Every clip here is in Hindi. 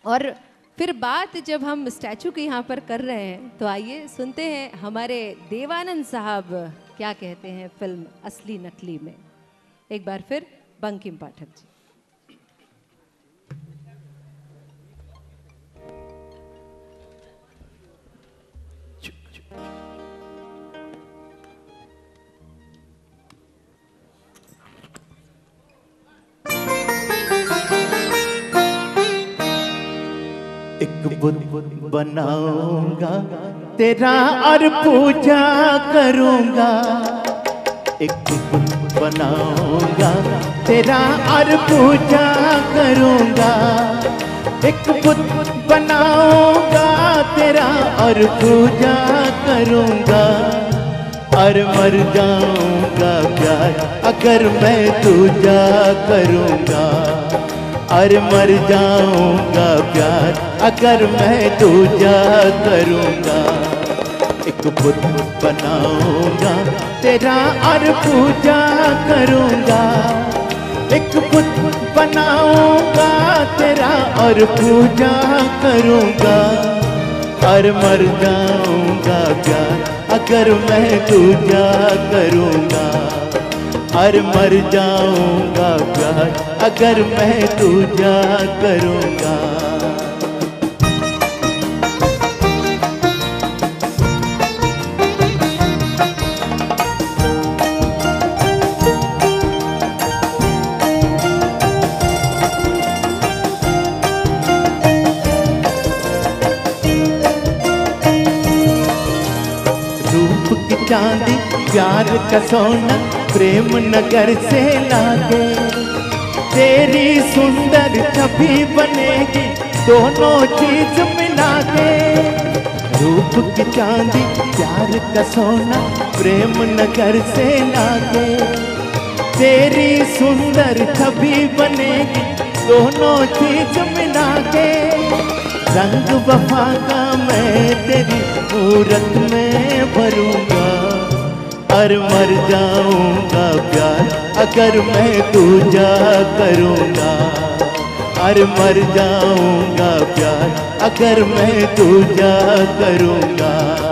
और फिर बात जब हम स्टैचू की यहाँ पर कर रहे हैं तो आइए सुनते हैं हमारे देवानंद साहब क्या कहते हैं फिल्म असली नकली में। एक बार फिर बंकिम पाठक जी। एक बुत बनाऊंगा तेरा और पूजा करूंगा। एक बुत बनाऊंगा तेरा और पूजा करूंगा। एक बुत बनाऊंगा तेरा और पूजा करूंगा। और मर जाऊंगा प्यार अगर मैं तुझा करूंगा। और मर जाऊंगा प्यार अगर मैं तुझा करूंगा। एक बुत बनाऊंगा तेरा और पूजा करूंगा। एक बुत बनाऊंगा तेरा और पूजा करूंगा। और मर जाऊंगा प्यार अगर मैं तुझा करूंगा। और मर जाऊंगा प्यार अगर मैं तुझा करूंगा। रूप की चांदी प्यार का सोना प्रेम नगर से लागे। तेरी सुंदर छवि बनेगी दोनों चीज मिला के। रूप की चांदी प्यार का सोना प्रेम नगर से लागे। तेरी सुंदर छवि बनेगी दोनों चीज मिला के। रंग वफा का मैं तेरी मूरत में भरूंगा। और मर जाऊंगा प्यार अगर मैं तुझा करूंगा। और मर जाऊंगा प्यार अगर मैं तुझा करूंगा।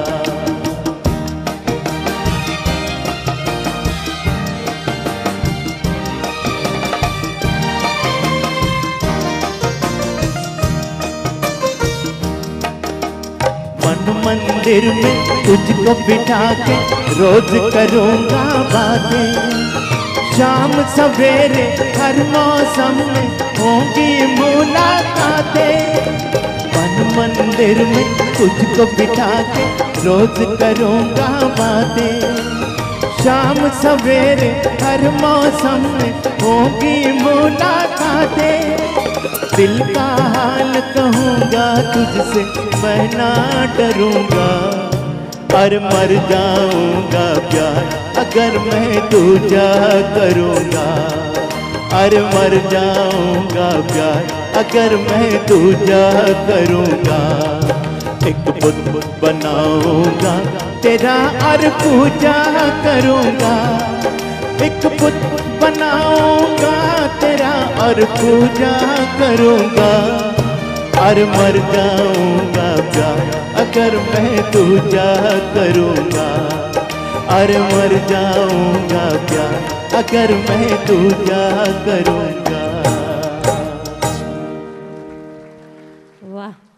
मंदिर में तुझको बिठा के रोज करूंगा बातें। शाम सवेरे हर मौसम में होंगी मुलाकातें। मंदिर में तुझको बिठा के रोज करूंगा बातें। शाम सवेरे हर मौसम में होंगी मुलाकातें। दिल का हाल कहूँगा तुझसे मैं ना डरूंगा। और मर जाऊंगा प्यार अगर मैं तुझा करूंगा। और मर जाऊंगा प्यार अगर मैं तुझा करूंगा। एक बुत बनाऊंगा तेरा और पूजा करूंगा। एक बुत बनाऊंगा तेरा और पूजा करूंगा। और मर जाऊंगा प्यार अगर मैं तुझा करूंगा। और मर जाऊंगा प्यार अगर मैं तुझा करूंगा। वाह।